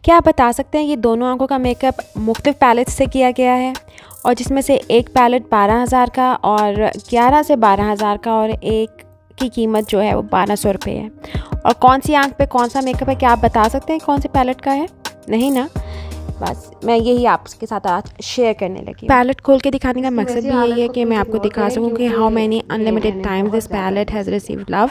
क्या आप बता सकते हैं ये दोनों आंखों का मेकअप मुख्तलिफ पैलेट से किया गया है और जिसमें से एक पैलेट 12,000 का और 11 से 12,000 का और एक की कीमत जो है वो 1200 रुपये है। और कौन सी आंख पे कौन सा मेकअप है, क्या आप बता सकते हैं कौन से पैलेट का है? नहीं ना, बस मैं यही आपके साथ आज शेयर करने लगी। पैलेट खोल के दिखाने का मकसद भी यही है कि मैं आपको दिखा सकूं कि how many unlimited times this palette has received love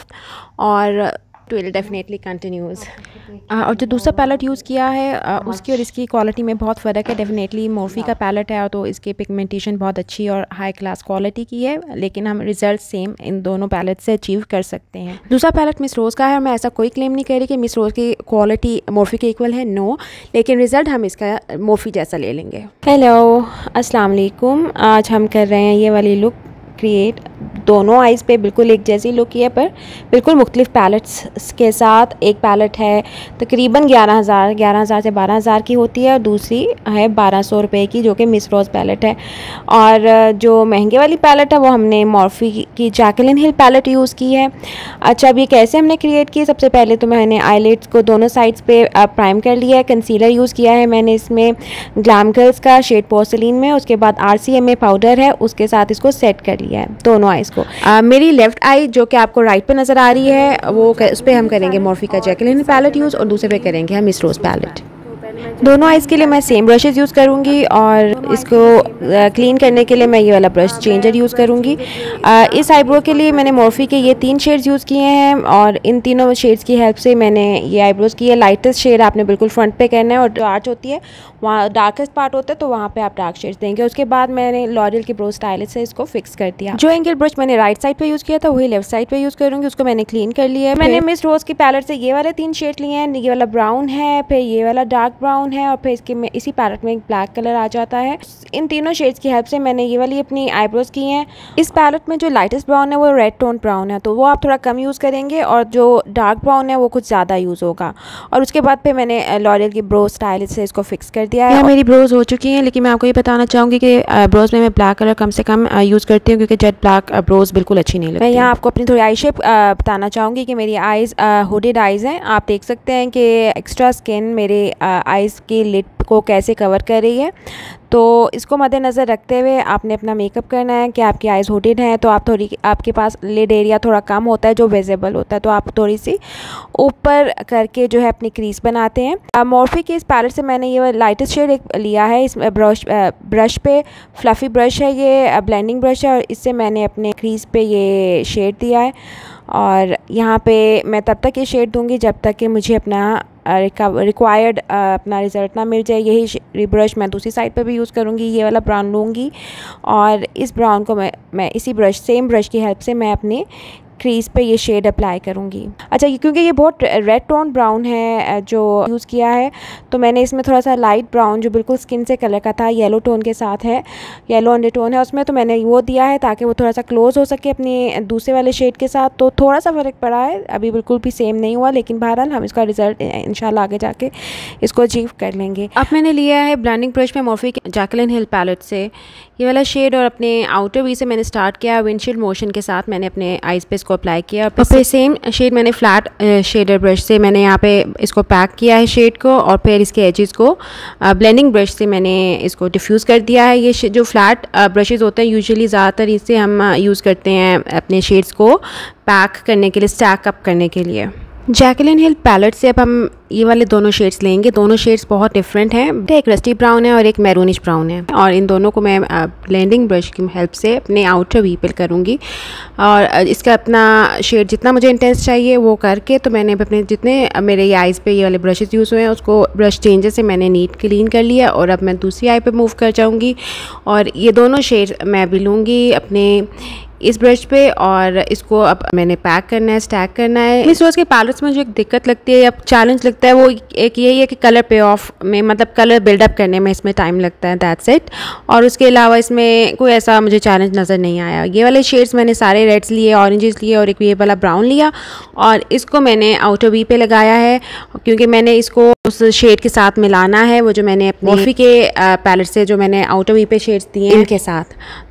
और इट विल डेफिनेटली कंटिन्यूज़। और जो दूसरा पैलेट यूज़ किया है उसकी और इसकी क्वालिटी में बहुत फ़र्क है। डेफिनेटली मोर्फी का पैलेट है तो इसकी पिगमेंटेशन बहुत अच्छी और हाई क्लास क्वालिटी की है, लेकिन हम रिज़ल्ट सेम इन दोनों पैलेट से अचीव कर सकते हैं। दूसरा पैलेट मिस रोज़ का है और मैं ऐसा कोई क्लेम नहीं कर रही कि मिस रोज़ की क्वालिटी मोर्फी के इक्वल है, नो, लेकिन रिज़ल्ट हम इसका मोर्फी जैसा ले लेंगे। हेलो, अस्सलाम वालेकुम। आज हम कर रहे हैं ये वाली लुक क्रिएट। दोनों आइज़ पे बिल्कुल एक जैसी लुक ही है पर बिल्कुल मुख्तलिफ पैलेट्स के साथ। एक पैलेट है तकरीबन 11,000 से 12,000 की होती है और दूसरी है 1200 रुपये की जो कि मिस रोज़ पैलेट है। और जो महंगे वाली पैलेट है वो हमने मॉर्फी की जैकलिन हिल पैलेट यूज़ की है। अच्छा, अब ये कैसे हमने क्रिएट की? सबसे पहले तो मैंने आईलिड्स को दोनों साइड्स पे प्राइम कर लिया है। कंसीलर यूज़ किया है मैंने इसमें ग्लैम गर्ल्स का शेड पोर्सिलीन में। उसके बाद RCMA पाउडर है, उसके साथ इसको सेट कर लिया है दोनों आइज़ को। मेरी लेफ़्ट आई जो कि आपको राइट पे नज़र आ रही है वो उस पर हम करेंगे मॉर्फी का जैकलिन पैलेट यूज़ और दूसरे पे करेंगे हम मिस रोज़ पैलेट। दोनों आइज़ के लिए मैं सेम ब्रशेज़ यूज़ करूँगी और इसको क्लीन करने के लिए मैं ये वाला ब्रश चेंजर यूज़ करूँगी। इस आईब्रो के लिए मैंने मॉर्फी के ये 3 शेड्स यूज़ किए हैं और इन तीनों शेड्स की हेल्प से मैंने ये आईब्रोज़ की है। लाइटेस्ट शेड आपने बिल्कुल फ्रंट पे करना है और जो आर्च होती है वहाँ डार्केस्ट पार्ट होता है तो वहाँ पे आप डार्क शेड्स देंगे। उसके बाद मैंने लॉरियल की ब्रो स्टाइलिश से इसको फिक्स कर दिया। जो एंगल ब्रश मैंने राइट साइड पे यूज़ किया था वही लेफ्ट साइड पे यूज़ करूँगी, उसको मैंने क्लीन कर लिया है। मैंने मिस रोज़ की पैलेट से ये वाले 3 शेड लिए हैं। ये वाला ब्राउन है, फिर ये वाला डार्क ब्राउन है और फिर इसके में इसी पैलेट में एक ब्लैक कलर आ जाता है। इन तीनों शेड्स की हेल्प से मैंने ये वाली अपनी आईब्रोज की हैं। इस पैलेट में जो लाइटेस्ट ब्राउन है वो रेड टोन ब्राउन है तो वो आप थोड़ा कम यूज़ करेंगे और जो डार्क ब्राउन है वो कुछ ज़्यादा यूज़ होगा। और उसके बाद फिर मैंने लॉरियल की ब्रो स्टाइलिश से इसको फिक्स कर दिया है। मेरी ब्रोज हो चुकी हैं, लेकिन मैं आपको ये बताना चाहूँगी कि ब्रोज में मैं ब्लैक कलर कम से कम यूज़ करती हूँ क्योंकि जेट ब्लैक ब्रोज बिल्कुल अच्छी नहीं लगती। मैं यहाँ आपको अपनी थोड़ी आई शेप बताना चाहूँगी कि मेरी आइज़ हुडेड आइज़ हैं। आप देख सकते हैं कि एक्स्ट्रा स्किन मेरे आइज़ की लिड को कैसे कवर कर रही है। तो इसको मद्देनज़र रखते हुए आपने अपना मेकअप करना है कि आपकी आइज़ हुडेड हैं तो आप थोड़ी आपके पास लिड एरिया थोड़ा कम होता है जो विजिबल होता है तो आप थोड़ी सी ऊपर करके जो है अपनी क्रीज बनाते हैं। मॉर्फी के इस पैलेट से मैंने ये लाइटेस्ट शेड एक लिया है। इस ब्रश पे फ्लफ़ी ब्रश है, ये ब्लेंडिंग ब्रश है और इससे मैंने अपने क्रीज पे ये शेड दिया है। और यहाँ पे मैं तब तक ये शेड दूँगी जब तक कि मुझे अपना रिक्वायर्ड अपना रिज़ल्ट ना मिल जाए। यही ब्रश मैं दूसरी साइड पे भी यूज़ करूँगी। ये वाला ब्राउन लूँगी और इस ब्राउन को मैं इसी सेम ब्रश की हेल्प से मैं अपने क्रीज पे ये शेड अप्लाई करूँगी। अच्छा, क्योंकि ये बहुत रेड टोन ब्राउन है जो यूज़ किया है तो मैंने इसमें थोड़ा सा लाइट ब्राउन जो बिल्कुल स्किन से कलर का था, येलो टोन के साथ है, येलो अंडरटोन है उसमें, तो मैंने वो दिया है ताकि वो थोड़ा सा क्लोज हो सके अपने दूसरे वाले शेड के साथ। तो थोड़ा सा फ़र्क पड़ा है, अभी बिल्कुल भी सेम नहीं हुआ, लेकिन बहरहाल हम इसका रिज़ल्ट इंशाल्लाह आगे जाके इसको अचीव कर लेंगे। अब मैंने लिया है ब्लेंडिंग ब्रश में मॉर्फी के जैकलिन हिल पैलेट से ये वाला शेड और अपने आउटर वी से मैंने स्टार्ट किया। विंडशील्ड मोशन के साथ मैंने अपने आइज़ पे इसको अप्लाई किया और फिर सेम शेड मैंने फ्लैट शेडर ब्रश से मैंने यहाँ पे इसको पैक किया है शेड को और फिर इसके एजेस को ब्लेंडिंग ब्रश से मैंने इसको डिफ्यूज़ कर दिया है। ये जो फ्लैट ब्रशेज़ होते हैं यूजुअली ज़्यादातर इससे हम यूज़ करते हैं अपने शेड्स को पैक करने के लिए, स्टैक अप करने के लिए। जैकलिन हिल पैलेट से अब हम ये वाले दोनों शेड्स लेंगे। दोनों शेड्स बहुत डिफरेंट हैं, एक रस्टी ब्राउन है और एक मैरूनिश ब्राउन है और इन दोनों को मैं ब्लेंडिंग ब्रश की हेल्प से अपने आउटर वी पे करूँगी और इसका अपना शेड जितना मुझे इंटेंस चाहिए वो करके तो मैंने अपने जितने मेरे ये आइज़ पे ये वाले ब्रशेस यूज़ हुए हैं उसको ब्रश चेंजर से मैंने नीट क्लीन कर लिया और अब मैं दूसरी आई पे मूव कर जाऊँगी और ये दोनों शेड्स मैं भी लूँगी अपने इस ब्रश पे और इसको अब मैंने पैक करना है, स्टैक करना है। मिस रोज़ के पैलेट्स में जो एक दिक्कत लगती है या चैलेंज लगता है वो एक यही है कि कलर पे ऑफ में मतलब कलर बिल्डअप करने में इसमें टाइम लगता है, दैट्स इट। और उसके अलावा इसमें कोई ऐसा मुझे चैलेंज नज़र नहीं आया। ये वाले शेड्स मैंने सारे रेड्स लिए, ऑरेंजेस लिए और एक ये वाला ब्राउन लिया और इसको मैंने आउटर वी पे लगाया है क्योंकि मैंने इसको उस शेड के साथ मिलाना है वो जो मैंने अपने मॉर्फी के पैलेट से जो मैंने आउटर वी पे शेड्स दिए इनके साथ।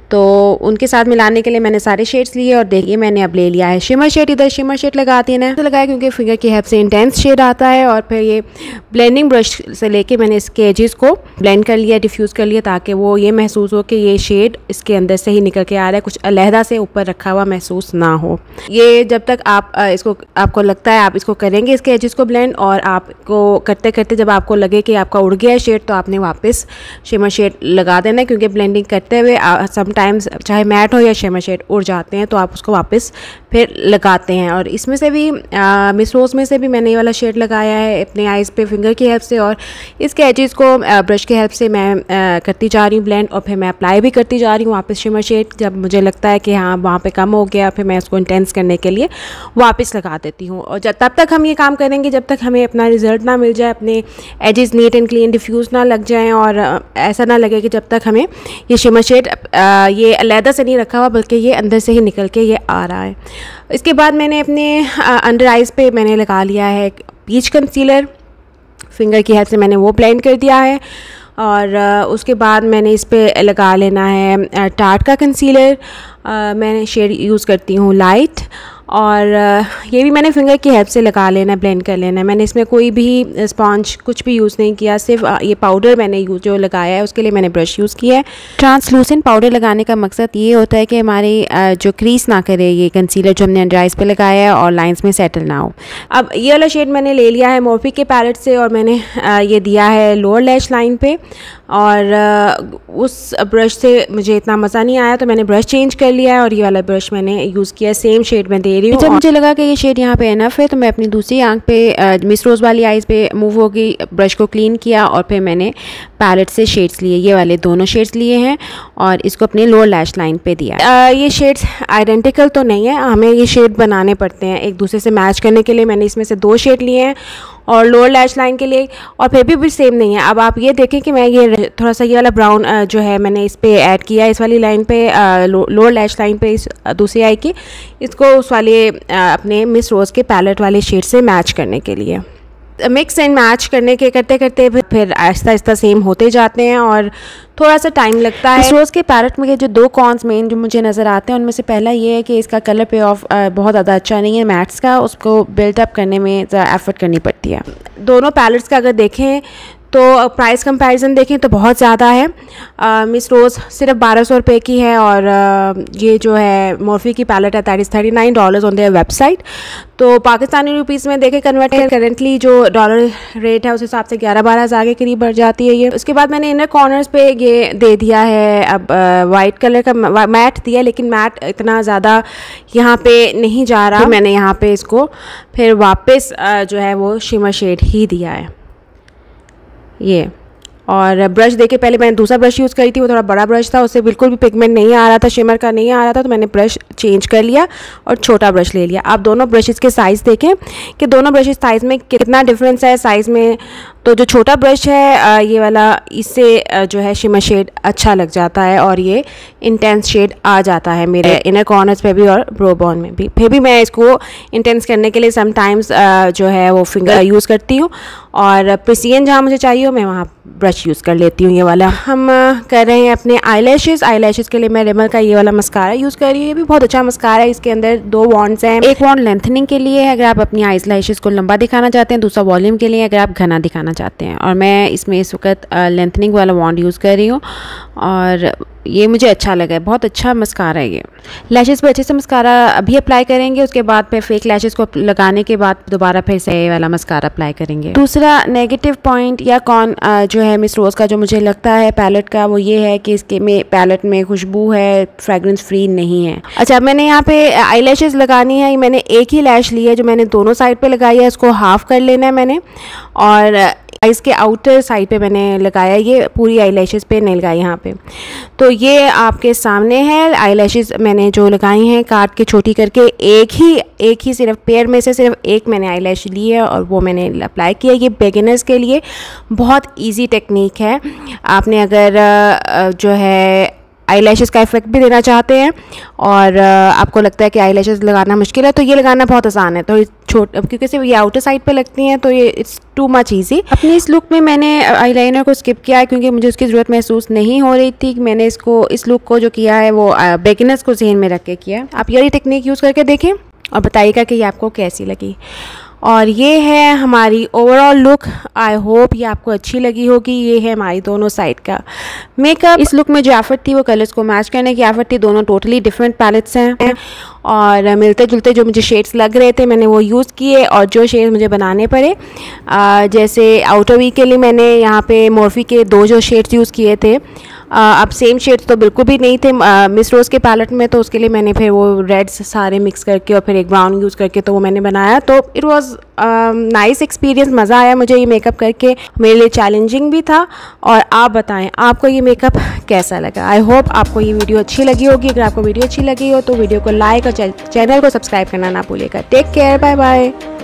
तो उनके साथ मिलाने के लिए मैंने सारे शेड्स लिए और देखिए मैंने अब ले लिया है शिमर शेड। इधर शिमर शेड लगाती है ना, तो लगाया क्योंकि फिंगर की हेल्प से इंटेंस शेड आता है। और फिर ये ब्लेंडिंग ब्रश से लेके मैंने इसके एजेस को ब्लेंड कर लिया, डिफ्यूज़ कर लिया, ताकि वो ये महसूस हो कि ये शेड इसके अंदर से ही निकल के आ रहा है, कुछ अलहदा से ऊपर रखा हुआ महसूस ना हो। ये जब तक आप इसको आपको लगता है आप इसको करेंगे इसके एजेस को ब्लेंड, और आपको करते करते जब आपको लगे कि आपका उड़ गया है शेड, तो आपने वापस शिमर शेड लगा देना, क्योंकि ब्लेंडिंग करते हुए समटाइम्स चाहे मैट हो या शिमर शेड उड़ जाते हैं, तो आप उसको वापस फिर लगाते हैं। और इसमें से भी मिस रोज़ में से भी मैंने ये वाला शेड लगाया है अपने आइज़ पे फिंगर की हेल्प से, और इसके एजेस को ब्रश की हेल्प से मैं करती जा रही हूँ ब्लेंड, और फिर मैं अप्लाई भी करती जा रही हूँ वापस शिमर शेड। जब मुझे लगता है कि हाँ वहाँ पे कम हो गया, फिर मैं उसको इंटेंस करने के लिए वापस लगा देती हूँ। और तब तक हम ये काम करेंगे जब तक हमें अपना रिज़ल्ट ना मिल जाए, अपने edges neat and clean diffuse ना लग जाएँ, और ऐसा ना लगे कि जब तक हमें ये शिमर शेड ये अलहदा से नहीं रखा हुआ, बल्कि ये अंदर से ही निकल के ये आ रहा है। इसके बाद मैंने अपने अंडर आइज़ पे मैंने लगा लिया है पीच कंसीलर, फिंगर की हेल्प से मैंने वो ब्लेंड कर दिया है। और उसके बाद मैंने इस पे लगा लेना है टार्ट का कंसीलर। मैंने शेड यूज़ करती हूँ लाइट, और ये भी मैंने फिंगर की हेल्प से लगा लेना है, ब्लेंड कर लेना है। मैंने इसमें कोई भी स्पॉन्ज कुछ भी यूज़ नहीं किया, सिर्फ ये पाउडर मैंने जो लगाया है उसके लिए मैंने ब्रश यूज़ किया है। ट्रांसलूसेंट पाउडर लगाने का मकसद ये होता है कि हमारी जो क्रीज ना करे ये कंसीलर जो हमने अंडर आइज़ पे लगाया है, और लाइंस में सेटल ना हो। अब ये वाला शेड मैंने ले लिया है मोर्फी के पैलेट से, और मैंने ये दिया है लोअर लैश लाइन पे। और उस ब्रश से मुझे इतना मज़ा नहीं आया, तो मैंने ब्रश चेंज कर लिया है, और ये वाला ब्रश मैंने यूज़ किया, सेम शेड में दे रही हूँ। जब मुझे लगा कि ये शेड यहाँ पे इनफ है, तो मैं अपनी दूसरी आंख पे मिस रोज़ वाली आइज़ पे मूव हो गई, ब्रश को क्लीन किया, और फिर मैंने पैलेट से शेड्स लिए, ये वाले दोनों शेड्स लिए हैं, और इसको अपने लोअर लैश लाइन पे दिया। ये शेड्स आइडेंटिकल तो नहीं है, हमें ये शेड बनाने पड़ते हैं एक दूसरे से मैच करने के लिए। मैंने इसमें से 2 शेड लिए हैं और लोअर लैश लाइन के लिए, और फिर भी सेम नहीं है। अब आप ये देखें कि मैं ये थोड़ा सा ये वाला ब्राउन जो है मैंने इस पे ऐड किया, इस वाली लाइन पे लोअर लैश लाइन पे, इस दूसरी आई की, इसको उस वाले अपने मिस रोज़ के पैलेट वाले शेड से मैच करने के लिए। मिक्स एंड मैच करने के करते करते फिर आहिस्ता आहिस्ता सेम होते जाते हैं, और थोड़ा सा टाइम लगता है। मिस रोज़ के पैलेट में जो 2 कॉन्स मेन जो मुझे नज़र आते हैं, उनमें से पहला ये है कि इसका कलर पे ऑफ बहुत ज़्यादा अच्छा नहीं है मैट्स का, उसको बिल्डअप करने में ज़रा एफर्ट करनी पड़ती है। दोनों पैलेट्स का अगर देखें तो प्राइस कंपैरिजन देखें तो बहुत ज़्यादा है। मिस रोज़ सिर्फ 1200 रुपये की है, और ये जो है मोर्फी की पैलेट है that is $39 on their website. तो पाकिस्तानी रुपीज़ में देखें कन्वर्ट कर करेंटली जो डॉलर रेट है उस हिसाब से 11-12 हज़ार के करीब बढ़ जाती है ये। उसके बाद मैंने इनर कॉर्नर्स पे ये दे दिया है, अब वाइट कलर का मैट दिया, लेकिन मैट इतना ज़्यादा यहाँ पे नहीं जा रहा, मैंने यहाँ पे इसको फिर वापस जो है वो शिमर शेड ही दिया है ये। और ब्रश देके पहले मैंने दूसरा ब्रश यूज़ करी थी, वो थोड़ा बड़ा ब्रश था, उससे बिल्कुल भी पिगमेंट नहीं आ रहा था, शिमर का नहीं आ रहा था, तो मैंने ब्रश चेंज कर लिया और छोटा ब्रश ले लिया। आप दोनों ब्रशेस के साइज़ देखें कि दोनों ब्रशेस साइज़ में कितना डिफरेंस है साइज़ में। तो जो छोटा ब्रश है ये वाला, इससे जो है शिमर शेड अच्छा लग जाता है, और ये इंटेंस शेड आ जाता है मेरे इनर कॉर्नर्स पे भी और ब्रो बोन में भी। फिर भी मैं इसको इंटेंस करने के लिए समटाइम्स जो है वो फिंगर यूज़ करती हूँ, और प्रिसिजन जहाँ मुझे चाहिए हो मैं वहाँ ब्रश यूज़ कर लेती हूँ ये वाला। हम कर रहे हैं अपने आईलैशेज़ के लिए मैं रिमल का ये वाला मस्कारा यूज़ कर रही हूँ। ये भी बहुत अच्छा मस्कारा है, इसके अंदर 2 वॉन्ड्स हैं। एक वॉन्ड लेंथनिंग के लिए है अगर आप अपनी आईलैशेज़ को लंबा दिखाना चाहते हैं, दूसरा वॉल्यूम के लिए अगर आप घना दिखाना चाहते हैं। और मैं इसमें इस वक्त लेंथनिंग वाला वॉन्ड यूज़ कर रही हूँ, और ये मुझे अच्छा लगा है, बहुत अच्छा मस्कारा है ये। लैशेज़ पे अच्छे से मस्कारा अभी अप्लाई करेंगे, उसके बाद फिर फेक लैशेज़ को लगाने के बाद दोबारा फिर से ये वाला मस्कारा अप्लाई करेंगे। दूसरा नेगेटिव पॉइंट या कौन जो है मिस रोज़ का जो मुझे लगता है पैलेट का, वो ये है कि इसके में पैलेट में खुशबू है, फ्रेगरेंस फ्री नहीं है। अच्छा, मैंने यहाँ पे आई लैशेज़ लगानी है, मैंने एक ही लैश ली है जो मैंने दोनों साइड पे लगाई है, इसको हाफ़ कर लेना है मैंने, और इसके आउटर साइड पे मैंने लगाया, ये पूरी आई लैशेज़ पे नहीं लगाई यहाँ पे। तो ये आपके सामने है आई लैशेज़ मैंने जो लगाई हैं काट के छोटी करके, एक ही सिर्फ पेयर में से सिर्फ एक मैंने आई लैश ली है और वो मैंने अप्लाई किया। ये बिगिनर्स के लिए बहुत इजी टेक्निक है। आपने अगर जो है आईलैशेस का इफेक्ट भी देना चाहते हैं और आपको लगता है कि आईलैशेस लगाना मुश्किल है तो ये लगाना बहुत आसान है। तो क्योंकि सिर्फ ये आउटर साइड पे लगती हैं तो ये इट्स टू मच ईजी। अपनी इस लुक में मैंने आईलाइनर को स्किप किया है क्योंकि मुझे उसकी ज़रूरत महसूस नहीं हो रही थी। मैंने इस लुक को जो किया है वो बिगिनर्स को ज़हन में रख के किया है। आप यही टेक्निक यूज़ करके देखें और बताइएगा कि ये आपको कैसी लगी। और ये है हमारी ओवरऑल लुक। आई होप ये आपको अच्छी लगी होगी। ये है हमारी दोनों साइड का मेकअप। इस लुक में जो एफर्ट थी वो कलर्स को मैच करने की एफर्ट थी। दोनों टोटली डिफरेंट पैलेट्स हैं और मिलते जुलते जो मुझे शेड्स लग रहे थे मैंने वो यूज़ किए और जो शेड्स मुझे बनाने पड़े जैसे आउटर वी के लिए मैंने यहाँ पे मॉर्फी के 2 जो शेड्स यूज़ किए थे। अब सेम शेड्स तो बिल्कुल भी नहीं थे मिस रोज़ के पैलेट में, तो उसके लिए मैंने फिर वो रेड्स सारे मिक्स करके और फिर एक ब्राउन यूज़ करके तो वो मैंने बनाया। तो इट वाज नाइस एक्सपीरियंस, मज़ा आया मुझे ये मेकअप करके। मेरे लिए चैलेंजिंग भी था। और आप बताएं आपको ये मेकअप कैसा लगा। आई होप आपको ये वीडियो अच्छी लगी होगी। अगर आपको वीडियो अच्छी लगी हो तो वीडियो को लाइक और चैनल को सब्सक्राइब करना ना भूलिएगा। Take care, bye bye.